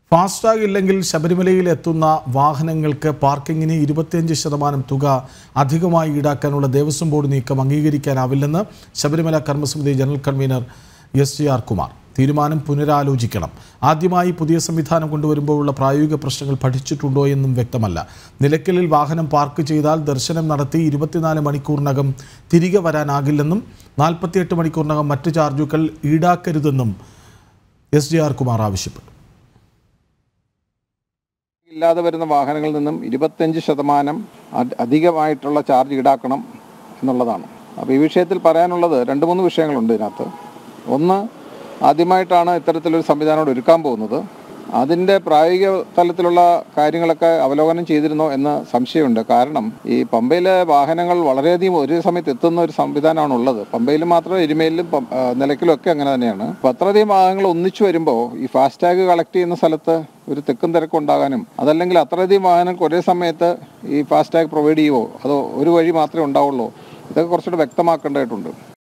FASTag ഇല്ലെങ്കിൽ ശബരിമലയിൽ എത്തുന്ന വാഹനങ്ങൾക്ക് പാർക്കിങ്ങിന് 25% തുക അധികമായി ഈടാക്കാനുള്ള ദേവസ്വം ബോർഡ് നീക്കം അംഗീകരിക്കാനാവില്ലെന്ന് Sabarimala Karmasamithi general convener SGR Kumar. തീരുമാനം പുനരാലോചിക്കണം. ആദ്യമായി പുതിയ സംവിധാനം കൊണ്ടുവരുമ്പോഴുള്ള പ്രായോഗിക പ്രശ്നങ്ങൾ പഠിച്ചിട്ടുണ്ടോ എന്നും വ്യക്തമല്ല. നിലയ്ക്കലിൽ വാഹനം പാർക്ക് ചെയ്താൽ ദർശനം നടത്തി 24 മണിക്കൂറിനകം തിരികെ വരാനാകില്ലെന്നും 48 മണിക്കൂറിനകം മറ്റ് ചാർജുകൾ ഈടാക്കരുതെന്നും SGR കുമാർ ആവശ്യപ്പെട്ടു. ഇല്ലാതെ വരുന്ന വാഹനങ്ങളിൽ നിന്നും 25% അധികമായിട്ടുള്ള ചാർജ് ഈടാക്കണം എന്നുള്ളതാണ്. അപ്പോൾ ഈ വിഷയത്തിൽ പറയാനുള്ളത് 2-3 വിഷയങ്ങളുണ്ട് ഇതിനകത്ത്. ഒന്ന്, ആദ്യമായിട്ടാണ് ഇത്തരത്തിലൊരു സംവിധാനം ഒരുക്കാൻ പോകുന്നത്. അതിൻ്റെ പ്രായോഗിക തലത്തിലുള്ള കാര്യങ്ങളൊക്കെ അവലോകനം ചെയ്തിരുന്നോ എന്ന് സംശയമുണ്ട്. കാരണം ഈ പമ്പയിലെ വാഹനങ്ങൾ വളരെയധികം ഒരു സമയത്ത് എത്തുന്ന ഒരു സംവിധാനമാണ് ഉള്ളത്. പമ്പയിൽ മാത്രം എരുമേലിലും നിലയ്ക്കലും ഒക്കെ അങ്ങനെ തന്നെയാണ്. അപ്പോൾ അത്രയധികം വാഹനങ്ങൾ ഒന്നിച്ചു വരുമ്പോൾ ഈ ഫാസ്ടാഗ് കളക്ട് ചെയ്യുന്ന സ്ഥലത്ത് ഒരു തിക്കും തിരക്കും ഉണ്ടാകാനും, അതല്ലെങ്കിൽ അത്രയധികം വാഹനങ്ങൾക്ക് ഒരേ സമയത്ത് ഈ ഫാസ്ടാഗ് പ്രൊവൈഡ് ചെയ്യുമോ അതോ ഒരു വഴി മാത്രമേ ഉണ്ടാവുള്ളൂ, ഇതൊക്കെ കുറച്ചുകൂടെ വ്യക്തമാക്കേണ്ടതായിട്ടുണ്ട്.